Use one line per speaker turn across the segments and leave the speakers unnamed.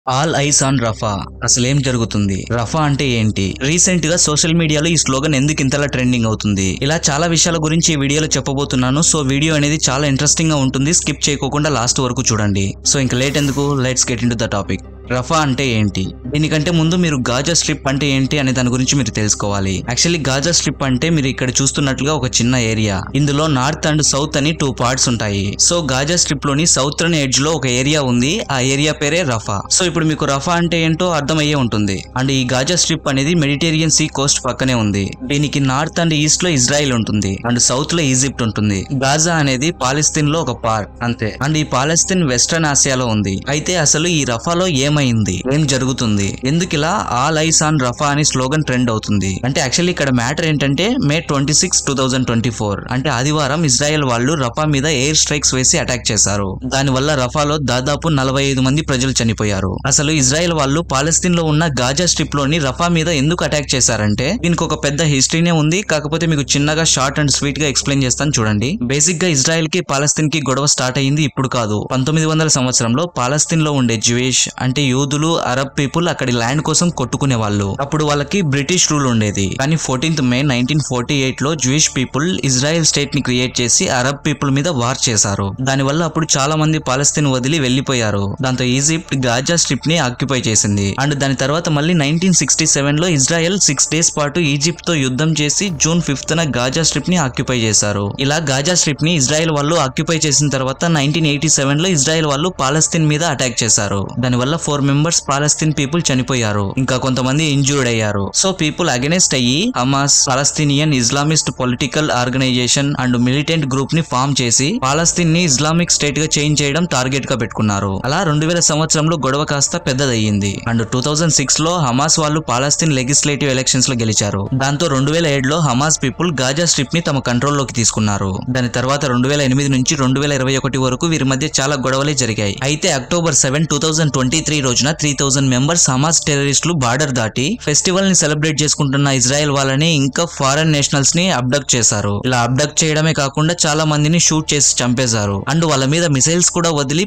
All eyes on రఫా. అసలేం జరుగుతుంది? రఫా అంటే ఏంటి? రీసెంట్ గా సోషల్ మీడియాలో ఈ స్లోగన్ ఎందుకు ఇంతలా ట్రెండింగ్ అవుతుంది? ఇలా చాలా విషయాల గురించి ఈ వీడియోలో చెప్పబోతున్నాను. సో వీడియో అనేది చాలా ఇంట్రెస్టింగ్ గా ఉంటుంది. స్కిప్ చేయకోకుండా లాస్ట్ వరకు చూడండి. సో ఇంకా లేట్ ఎందుకు, let's get into the topic. Rafah అంటే ఏంటి? దీనికంటే ముందు మీరు గాజా స్ట్రిప్ అంటే ఏంటి అనే దాని గురించి మీరు తెలుసుకోవాలి. యాక్చువల్లీ గాజా స్ట్రిప్ అంటే మీరు ఇక్కడ చూస్తున్నట్లుగా ఒక చిన్న ఏరియా. ఇందులో నార్త్ అండ్ సౌత్ అని 2 పార్ట్స్ ఉంటాయి. సో గాజా స్ట్రిప్ లోని సౌతర్న్ ఎడ్జ్ లో ఒక ఏరియా ఉంది. ఆ ఏరియా పేరే రఫా. సో ఇప్పుడు మీకు రఫా అంటే ఏంటో అర్థమయ్యే ఉంటుంది. అండ్ ఈ గాజా స్ట్రిప్ అనేది మెడిటేరియన్ సీ కోస్ట్ పక్కనే ఉంది. దీనికి నార్త్ అండ్ ఈస్ట్ లో ఇజ్రాయెల్ ఉంటుంది అండ్ సౌత్ లో ఈజిప్ట్ ఉంటుంది. గాజా అనేది పాలస్తీన్ లో ఒక పార్ట్ అంతే. అండ్ ఈ పాలస్తీన్ వెస్టర్న్ ఆసియాలో ఉంది. అయితే అసలు ఈ రఫాలో ఏం జరుగుతుంది? ఎందుకు ఇలా ఆల్ ఐస్ ఆన్ రఫా అని స్లోగన్ ట్రెండ్ అవుతుంది అంటే యాక్చువల్లీ ఇక్కడ మ్యాటర్ ఏంటంటే మే 26, 2024 అంటే ఆదివారం ఇజ్రాయెల్ వాళ్ళు రఫా మీద ఎయిర్ స్ట్రైక్స్ వేసి అటాక్ చేశారు. దానివల్ల రఫాలో దాదాపు 45 మంది ప్రజలు చనిపోయారు. అసలు ఇజ్రాయెల్ వాళ్ళు పాలస్తీన్ లో ఉన్న గాజా స్ట్రిప్ లోని రఫా మీద ఎందుకు అటాక్ చేశారంటే దీనికి ఒక పెద్ద హిస్టరీనే ఉంది. కాకపోతే మీకు చిన్నగా షార్ట్ అండ్ స్వీట్ గా ఎక్స్ప్లెయిన్ చేస్తాను చూడండి. బేసిక్ గా ఇజ్రాయెల్ కి పాలస్తీన్ కి గొడవ స్టార్ట్ అయ్యింది ఇప్పుడు కాదు. 1900 సంవత్సరంలో పాలస్తీన్ లో ఉండే జ్యూయిష్ అంటే యూదులు, అరబ్ పీపుల్ అక్కడి ల్యాండ్ కోసం కొట్టుకునే వాళ్ళు. అప్పుడు వాళ్ళకి బ్రిటిష్ రూల్ ఉండేది. కానీ 14th May 1948 లో జ్యూయిష్ పీపుల్ ఇజ్రాయెల్ స్టేట్ ని క్రియేట్ చేసి అరబ్ పీపుల్ మీద వార్ చేశారు. దానివల్ల అప్పుడు చాలా మంది పాలస్తీన్ వదిలి వెళ్లిపోయారు. దాంతో ఈజిప్ట్ గాజా స్ట్రిప్ ని ఆక్యుపై చేసింది. అండ్ దాని తర్వాత మళ్ళీ 1967 లో ఇజ్రాయెల్ 6 days పాటు ఈజిప్ట్ తో యుద్ధం చేసి జూన్ 5th గాజా స్ట్రిప్ ని ఆక్యుపై చేశారు. ఇలా గాజా స్ట్రిప్ ని ఇజ్రాయెల్ వాళ్ళు ఆక్యుపై చేసిన తర్వాత 1987 లో ఇజ్రాయెల్ వాళ్ళు పాలస్తీన్ మీద అటాక్ చేశారు. దానివల్ల 4 members పాలస్తీన్ పీపుల్ చనిపోయారు. ఇంకా కొంతమంది ఇంజూర్డ్ అయ్యారు. సో పీపుల్ అగెనెస్ట్ అయ్యి Hamas, Palestinian Islamist political organisation and militant group ని ఫామ్ చేసి పాలస్తీన్ ని ఇస్లామిక్ స్టేట్ గా చేంజ్ చేయడం టార్గెట్ గా పెట్టుకున్నారు. అలా 2000 సంవత్సరంలో గొడవ కాస్త పెద్దదయ్యింది. అండ్ 2006 లో హమాస్ వాళ్ళు పాలస్తీన్ లెజిస్లేటివ్ ఎలక్షన్స్ లో గెలిచారు. దాంతో 2007 లో హమాస్ పీపుల్ గాజా స్ట్రిప్ ని తమ కంట్రోల్ లోకి తీసుకున్నారు. దాని తర్వాత 2008 నుంచి 2021 వరకు వీరి మధ్య చాలా గొడవలే జరిగాయి. అయితే అక్టోబర్ 7, 2023 రోజున 3000 members హమాస్ టెర్రరిస్టులు బార్డర్ దాటి ఫెస్టివల్ ని సెలబ్రేట్ చేసుకుంటున్న ఇజ్రాయెల్ వాళ్ళని ఇంకా ఫారెన్ నేషనల్స్ ని అబ్డక్ట్ చేశారు. ఇలా అబ్డక్ట్ చేయడమే కాకుండా చాలా మందిని షూట్ చేసి చంపేశారు. అండ్ వాళ్ళ మీద మిసైల్స్ కూడా వదిలి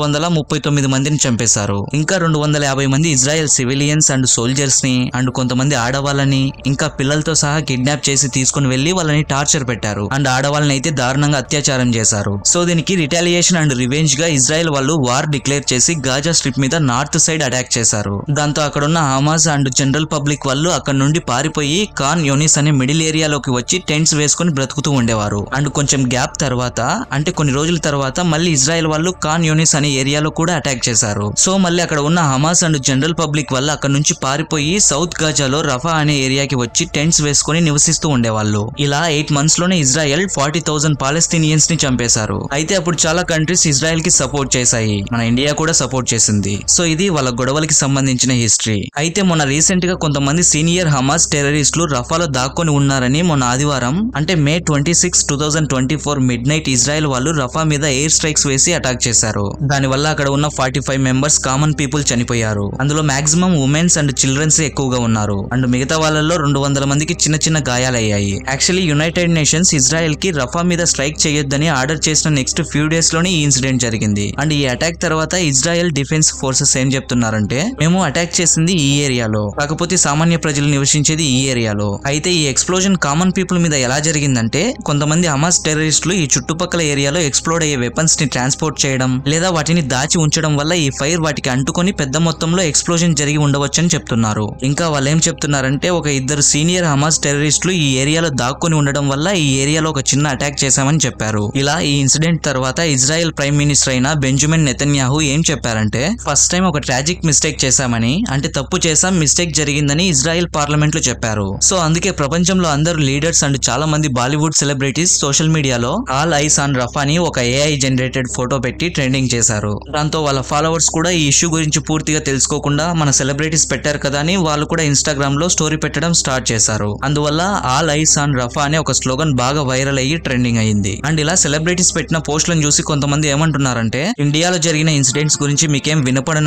1139 మందిని చంపేశారు. ఇంకా 250 మంది ఇజ్రాయెల్ సివిలియన్స్ అండ్ సోల్జర్స్ ని అండ్ కొంతమంది ఆడవాళ్ళని ఇంకా పిల్లలతో సహా కిడ్నాప్ చేసి తీసుకుని వెళ్లి వాళ్ళని టార్చర్ పెట్టారు. అండ్ ఆడవాళ్ళని అయితే దారుణంగా అత్యాచారం చేశారు. సో దీనికి రిటాలియేషన్ అండ్ రివెంజ్ గా ఇజ్రాయెల్ వాళ్ళు వార్ డిక్లేర్ చేసి గాజా స్ట్రిప్ మీద నార్త్ సైడ్ అటాక్ చేశారు. దాంతో అక్కడ ఉన్న హమాస్ అండ్ జనరల్ పబ్లిక్ వాళ్ళు అక్కడ నుండి పారిపోయి ఖాన్ యూనిస్ అనే మిడిల్ ఏరియాలోకి వచ్చి టెంట్స్ వేసుకుని బ్రతుకుతూ ఉండేవారు. అండ్ కొంచెం గ్యాప్ తర్వాత అంటే కొన్ని రోజుల తర్వాత మళ్ళీ ఇజ్రాయెల్ వాళ్ళు ఖాన్ యూనిస్ అనే ఏరియాలో కూడా అటాక్ చేశారు. సో మళ్ళీ అక్కడ ఉన్న హమాస్ అండ్ జనరల్ పబ్లిక్ వల్ల అక్కడ నుంచి పారిపోయి సౌత్ గాజాలో రఫా అనే ఏరియాకి వచ్చి టెంట్స్ వేసుకుని నివసిస్తూ ఉండేవాళ్ళు. ఇలా 8 months లోనే ఇజ్రాయెల్ 40,000 పాలస్తీనియన్స్ ని చంపేశారు. అయితే అప్పుడు చాలా కంట్రీస్ ఇజ్రాయెల్ కి సపోర్ట్ చేశాయి. మన ఇండియా కూడా సపోర్ట్ చేసింది. సో ఇది వాళ్ళ గొడవలకి సంబంధించిన హిస్టరీ. అయితే మొన్న రీసెంట్ గా కొంతమంది సీనియర్ హమాస్ టెర్రరిస్టులు రఫాలో దాక్కొని ఉన్నారని మొన్న ఆదివారం అంటే May 26, 2024 midnight ఇజ్రాయెల్ వాళ్ళు రఫా మీద ఎయిర్ స్ట్రైక్స్ వేసి అటాక్ చేశారు. దానివల్ల అక్కడ ఉన్న 45 members కామన్ పీపుల్ చనిపోయారు. అందులో మాక్సిమం ఉమెన్స్ అండ్ చిల్డ్రన్స్ ఎక్కువగా ఉన్నారు. అండ్ మిగతా వాళ్ళలో 200 మందికి చిన్న చిన్న గాయాలయ్యాయి. యాక్చువల్లీ యునైటెడ్ నేషన్స్ ఇజ్రాయెల్ కి రఫా మీద స్ట్రైక్ చేయొద్దని ఆర్డర్ చేసిన నెక్స్ట్ ఫ్యూ డేస్ లోనే ఈ ఇన్సిడెంట్ జరిగింది. అండ్ ఈ అటాక్ తర్వాత ఇజ్రాయెల్ డిఫెన్స్ ఫోర్సెస్ ఏం చెప్తున్నారంటే మేము అటాక్ చేసింది ఈ ఏరియాలో, కాకపోతే సామాన్య ప్రజలు నివసించేది ఈ ఏరియాలో. అయితే ఈ ఎక్స్ప్లోజన్ కామన్ పీపుల్ మీద ఎలా జరిగిందంటే కొంతమంది హమాస్ టెర్రరిస్టులు ఈ చుట్టుపక్కల ఏరియాలో ఎక్స్ప్లోడ్ అయ్యే వెపన్స్ ని ట్రాన్స్పోర్ట్ చేయడం లేదా వాటిని దాచి ఉంచడం వల్ల ఈ ఫైర్ వాటికి అంటుకొని పెద్ద మొత్తంలో ఎక్స్ప్లోజన్ జరిగి ఉండవచ్చని చెప్తున్నారు. ఇంకా వాళ్ళు ఏం చెప్తున్నారంటే ఒక 2 సీనియర్ హమాస్ టెర్రరిస్టులు ఈ ఏరియాలో దాక్కుని ఉండడం వల్ల ఈ ఏరియాలో ఒక చిన్న అటాక్ చేశామని చెప్పారు. ఇలా ఈ ఇన్సిడెంట్ తర్వాత ఇజ్రాయెల్ ప్రైమ్ మినిస్టర్ అయిన బెంజమిన్ నెతన్యాహు ఏం చెప్పారంటే ఫస్ట్ టైం ఒక ట్రాజిక్ మిస్టేక్ చేశామని అంటే తప్పు చేశాం, మిస్టేక్ జరిగిందని ఇజ్రాయెల్ పార్లమెంట్ లో చెప్పారు. సో అందుకే ప్రపంచంలో అందరు లీడర్స్ అండ్ చాలా మంది బాలీవుడ్ సెలబ్రిటీస్ సోషల్ మీడియాలో ఆల్ ఐస్ ఆన్ రఫా అని ఒక AI జనరేటెడ్ ఫోటో పెట్టి ట్రెండింగ్ చేశారు. దాంతో వాళ్ళ ఫాలోవర్స్ కూడా ఈ ఇష్యూ గురించి పూర్తిగా తెలుసుకోకుండా మన సెలబ్రిటీస్ పెట్టారు కదా అని వాళ్ళు కూడా ఇన్స్టాగ్రామ్ లో స్టోరీ పెట్టడం స్టార్ట్ చేశారు. అందువల్ల ఆల్ ఐస్ ఆన్ రఫా అనే ఒక స్లోగన్ బాగా వైరల్ అయ్యి ట్రెండింగ్ అయ్యింది. అండ్ ఇలా సెలబ్రిటీస్ పెట్టిన పోస్టులను చూసి కొంతమంది ఏమంటున్నారంటే ఇండియాలో జరిగిన ఇన్సిడెంట్స్ గురించి మీకేం వినపడనట్టు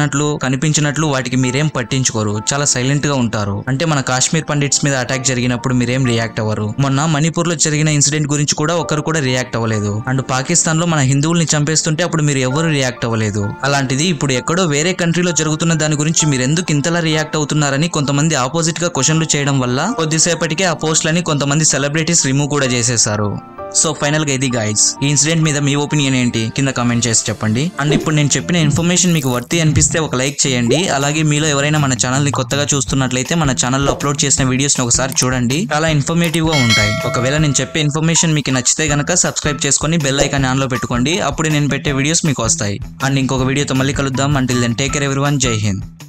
కనిపించినట్లు వాటికి మీరేం పట్టించుకోరు, చాలా సైలెంట్ గా ఉంటారు. అంటే మన కాశ్మీర్ పండిట్స్ మీద అటాక్ జరిగినప్పుడు మీరేం రియాక్ట్ అవ్వరు. మొన్న మణిపూర్ లో జరిగిన ఇన్సిడెంట్ గురించి కూడా ఒకరు కూడా రియాక్ట్ అవ్వలేదు. అండ్ పాకిస్తాన్ లో మన హిందువుల్ని చంపేస్తుంటే అప్పుడు మీరు ఎవరు రియాక్ట్ అవ్వలేదు. అలాంటిది ఇప్పుడు ఎక్కడో వేరే కంట్రీలో జరుగుతున్న దాని గురించి మీరు ఎందుకు ఇంతలా రియాక్ట్ అవుతున్నారని కొంతమంది ఆపోజిట్ గా క్వశ్చన్లు చేయడం వల్ల కొద్దిసేపటికే ఆ పోస్ట్లని కొంతమంది సెలబ్రిటీస్ రిమూవ్ కూడా చేసేశారు. సో ఫైనల్ గా ఇది గైడ్స్, ఈ ఇన్సిడెంట్ మీద మీ ఒపీనియన్ ఏంటి కింద కామెంట్ చేసి చెప్పండి. అండ్ ఇప్పుడు నేను చెప్పిన ఇన్ఫర్మేషన్ మీకు వర్తి అనిపిస్తే ఒక లైక్ చేయండి. అలాగే మీలో ఎవరైనా మన ఛానల్ ని కొత్తగా చూస్తున్నట్లయితే మన ఛానల్లో అప్లోడ్ చేసిన వీడియోస్ ని ఒకసారి చూడండి, చాలా ఇన్ఫర్మేటివ్ గా ఉంటాయి. ఒకవేళ నేను చెప్పే ఇన్ఫర్మేషన్ మీకు నచ్చితే గనక సబ్స్క్రైబ్ చేసుకొని బెల్ ఐకాన్ ఆన్ లో పెట్టుకోండి, అప్పుడు నేను పెట్టే వీడియోస్ మీకు వస్తాయి. అండ్ ఇంకొక వీడియోతో మళ్ళీ కలుద్దాం. Until then take care everyone, జై హింద్.